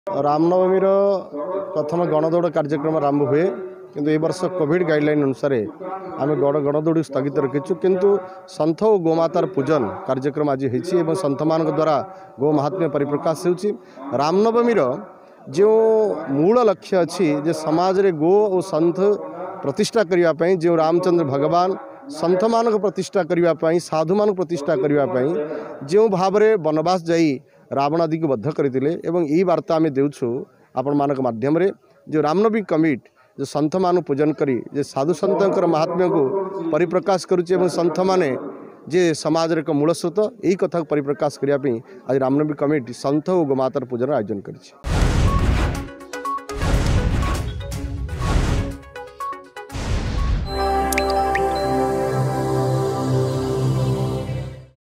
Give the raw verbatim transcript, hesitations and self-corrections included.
रामनवमी प्रथम गणदौड़ कार्यक्रम आरंभ हुए किंतु ए वर्ष कोविड गाइडलाइन अनुसार आम गण गणदौड़ स्थगित रखीचु किंतु सन्थ और गोमातार पूजन कार्यक्रम आज हो सन्थ मान द्वारा गो महात्म्य परिप्रकाश हो रामनवमी जो मूल लक्ष्य अच्छी जे समाज रे गो और सन्थ प्रतिष्ठा करने जो रामचंद्र भगवान सन्थ मान प्रतिष्ठा करने साधु मान प्रतिष्ठा करने जो भाव में वनवास जाई रावण आदि को बद्ध करते यही वार्ता आम देउछु आपण मानक माध्यम रे जो रामनवमी कमिट जो सन्थ मान पूजन करी जे साधु सन्तर महात्म्य को परिप्रकाश करुचे सन्थ माने जे समाज रे मूल स्रोत यही कथा परिप्रकाश करने आज रामनवमी कमिटी सन्थ और गोमातार पूजन आयोजन करिछि।